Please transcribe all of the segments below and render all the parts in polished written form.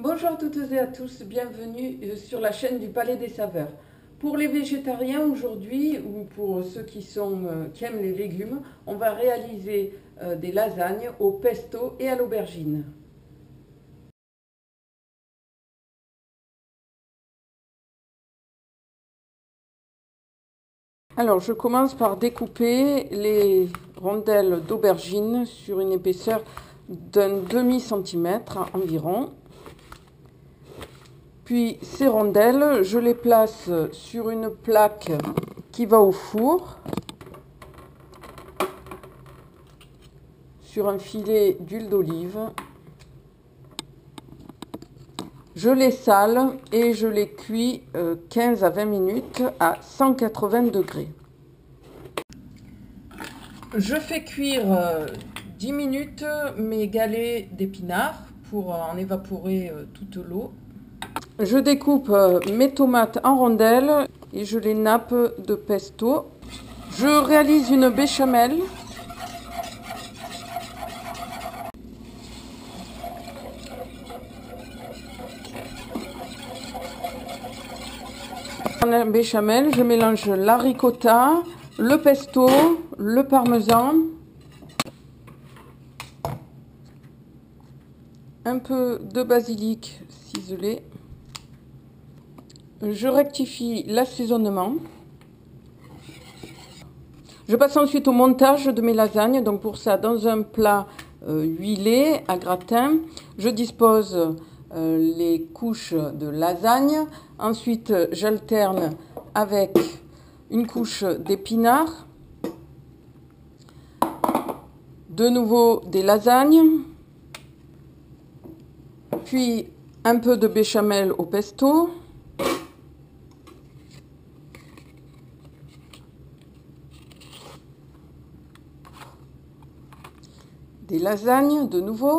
Bonjour à toutes et à tous, bienvenue sur la chaîne du Palais des Saveurs. Pour les végétariens aujourd'hui, ou pour ceux qui aiment les légumes, on va réaliser des lasagnes au pesto et à l'aubergine. Alors je commence par découper les rondelles d'aubergine sur une épaisseur d'un demi-centimètre environ. Puis ces rondelles, je les place sur une plaque qui va au four, sur un filet d'huile d'olive. Je les sale et je les cuis 15 à 20 minutes à 180 degrés. Je fais cuire 10 minutes mes galets d'épinards pour en évaporer toute l'eau. Je découpe mes tomates en rondelles et je les nappe de pesto. Je réalise une béchamel. Dans la béchamel, je mélange la ricotta, le pesto, le parmesan, un peu de basilic ciselé. Je rectifie l'assaisonnement. Je passe ensuite au montage de mes lasagnes. Donc pour ça, dans un plat huilé à gratin, je dispose les couches de lasagne. Ensuite, j'alterne avec une couche d'épinards. De nouveau des lasagnes. Puis un peu de béchamel au pesto. Des lasagnes de nouveau,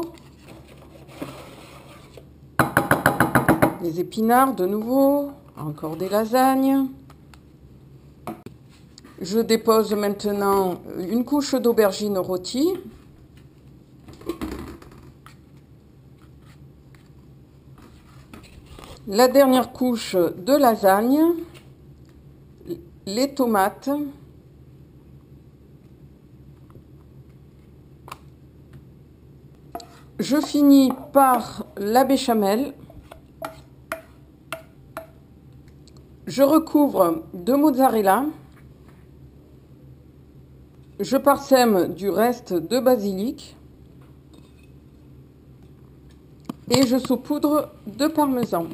des épinards de nouveau, encore des lasagnes. Je dépose maintenant une couche d'aubergine rôtie. La dernière couche de lasagne, les tomates. Je finis par la béchamel. Je recouvre de mozzarella. Je parsème du reste de basilic. Et je saupoudre de parmesan.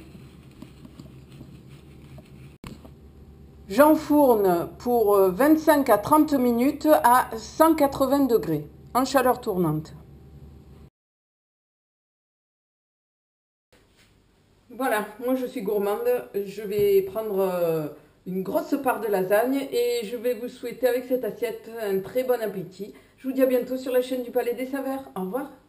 J'enfourne pour 25 à 30 minutes à 180 degrés, en chaleur tournante. Voilà, moi je suis gourmande, je vais prendre une grosse part de lasagne et je vais vous souhaiter avec cette assiette un très bon appétit. Je vous dis à bientôt sur la chaîne du Palais des Saveurs. Au revoir.